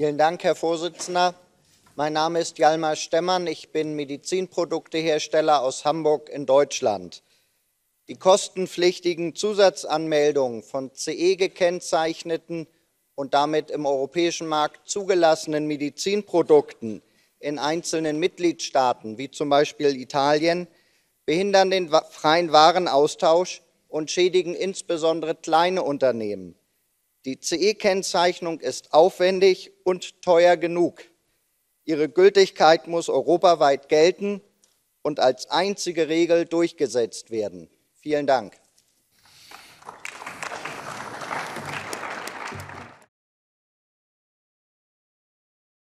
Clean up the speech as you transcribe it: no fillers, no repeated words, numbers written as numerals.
Vielen Dank, Herr Vorsitzender. Mein Name ist Hjalmar Stemmann. Ich bin Medizinproduktehersteller aus Hamburg in Deutschland. Die kostenpflichtigen Zusatzanmeldungen von CE-gekennzeichneten und damit im europäischen Markt zugelassenen Medizinprodukten in einzelnen Mitgliedstaaten, wie zum Beispiel Italien, behindern den freien Warenaustausch und schädigen insbesondere kleine Unternehmen. Die CE-Kennzeichnung ist aufwendig und teuer genug. Ihre Gültigkeit muss europaweit gelten und als einzige Regel durchgesetzt werden. Vielen Dank.